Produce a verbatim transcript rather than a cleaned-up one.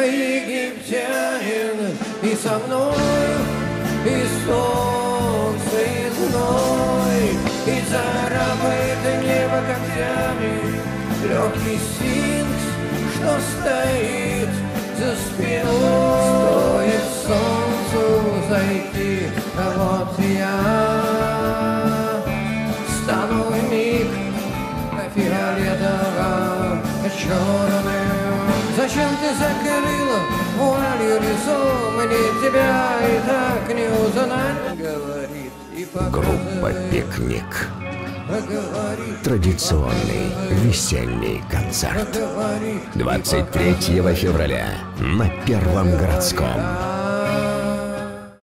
египтянин, и со мной, и солнце, и зной, и царапает небо когтями легкий сфинкс, что стоит за спиной. Стоит солнцу зайти, а вот я стану миг фиолетово-черным. Зачем ты закрыла вуалью лицо? Мне тебя и так не узнать. Говорит и Группа «Пикник». Традиционный весенний концерт. двадцать третьего февраля на Первом городском.